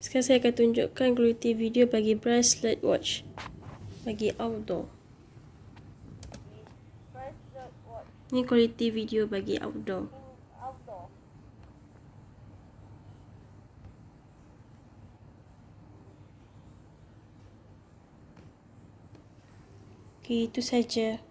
Sekarang saya akan tunjukkan quality video bagi bracelet watch bagi outdoor. Ini quality video bagi outdoor. Okay, itu saja.